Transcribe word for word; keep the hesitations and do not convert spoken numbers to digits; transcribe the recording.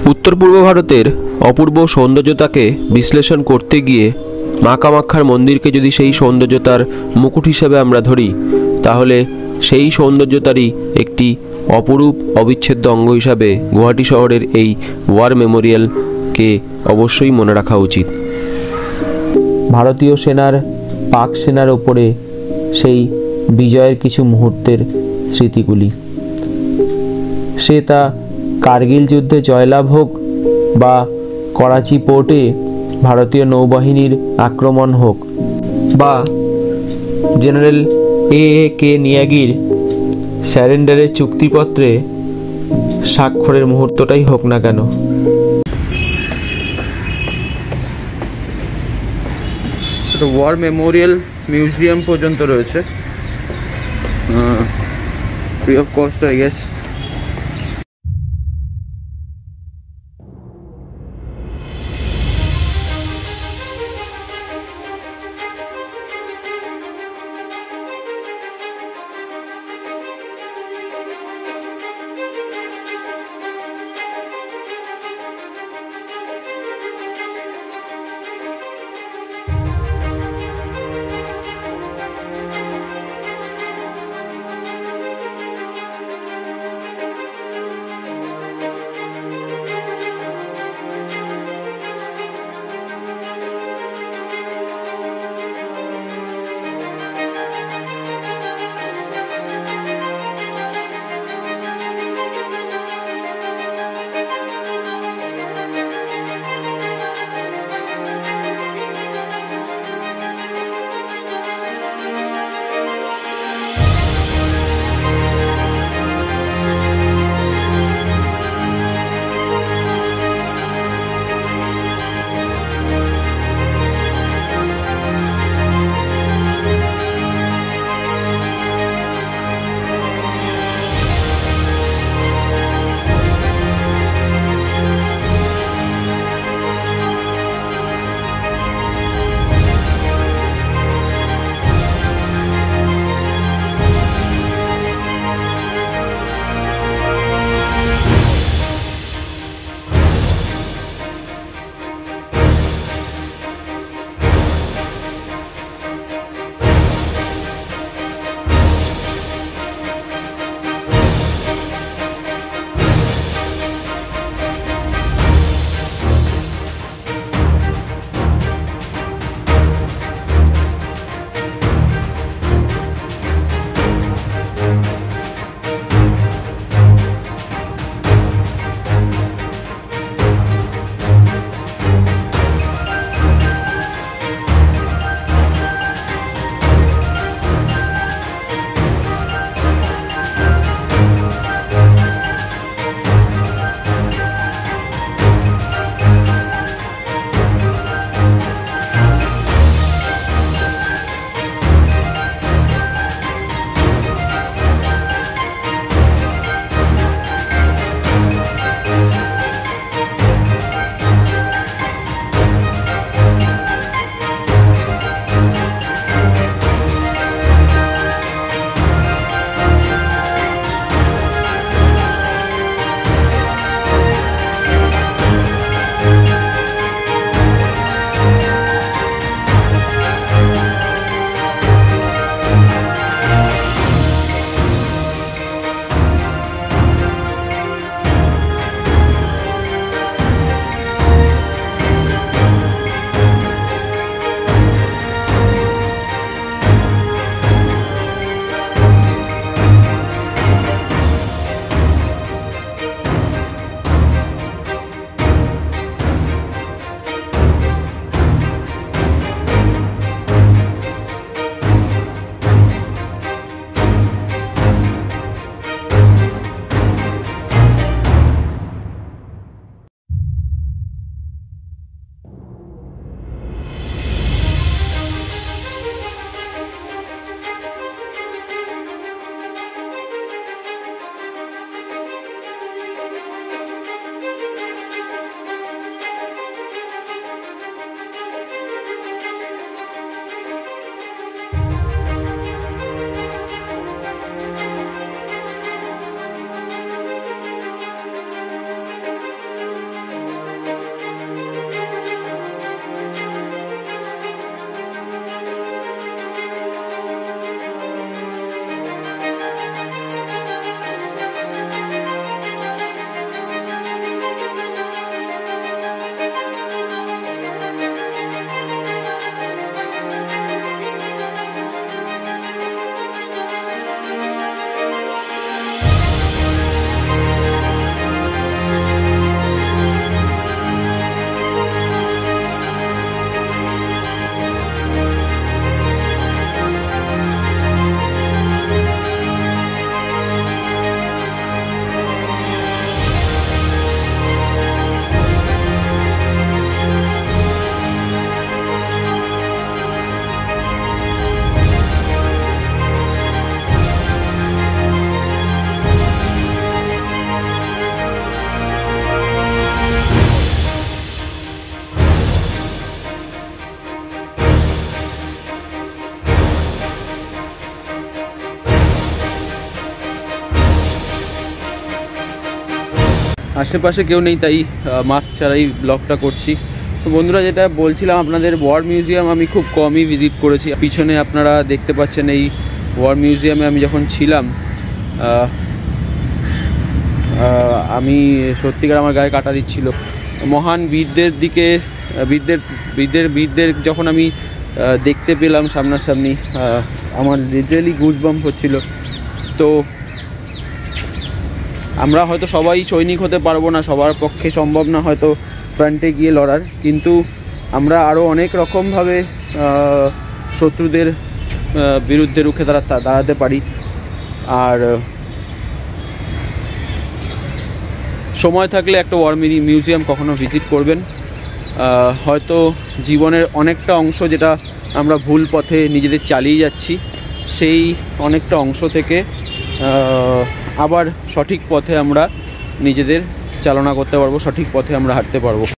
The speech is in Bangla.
উত্তর পূর্ব ভারতের অপূর্ব সৌন্দর্যতাকে বিশ্লেষণ করতে গিয়ে মা কামাখ্যার মন্দিরকে যদি সেই সৌন্দর্যতার মুকুট হিসেবে আমরা ধরি, তাহলে সেই সৌন্দর্যতারই একটি অপরূপ অবিচ্ছেদ্য অঙ্গ হিসাবে গুয়াহাটি শহরের এই ওয়ার মেমোরিয়ালকে অবশ্যই মনে রাখা উচিত। ভারতীয় সেনার পাক সেনার ওপরে সেই বিজয়ের কিছু মুহূর্তের স্মৃতিগুলি, সে তা কার্গিল যুদ্ধে জয়লাভ হোক বা করাচি পোর্টে ভারতীয় নৌবাহিনীর আক্রমণ হোক বা জেনারেল এ এ কে নিয়াগির স্যারেন্ডারের চুক্তিপত্রে স্বাক্ষরের মুহূর্তটাই হোক না কেন। ওয়ার মেমোরিয়াল মিউজিয়াম পর্যন্ত রয়েছে, free of cost I guess. আশেপাশে কেউ নেই, তাই মাস্ক ছাড়াই ব্লগটা করছি। তো বন্ধুরা, যেটা বলছিলাম আপনাদের, ওয়ার মিউজিয়াম আমি খুব কমই ভিজিট করেছি। পিছনে আপনারা দেখতে পাচ্ছেন এই ওয়ার মিউজিয়ামে আমি যখন ছিলাম আমি সত্যিকার আমার গায়ে কাটা দিচ্ছিল। মহান বীরদের দিকে বীরদের বীরদের বীরদের যখন আমি দেখতে পেলাম সামনাসামনি, আমার লিটারালি গুজবাম্প হচ্ছিল। তো আমরা হয়তো সবাই সৈনিক হতে পারবো না, সবার পক্ষে সম্ভব না হয়তো ফ্রন্টে গিয়ে লড়ার, কিন্তু আমরা আরও অনেক রকমভাবে শত্রুদের বিরুদ্ধে রুখে দাঁড়া দাঁড়াতে পারি। আর সময় থাকলে একটা ওয়ার মিউজিয়াম কখনো ভিজিট করবেন। হয়তো জীবনের অনেকটা অংশ যেটা আমরা ভুল পথে নিজেদের চালিয়ে যাচ্ছি, সেই অনেকটা অংশ থেকে আবার সঠিক পথে আমরা নিজেদের চালনা করতে পারবো, সঠিক পথে আমরা হাঁটতে পারবো।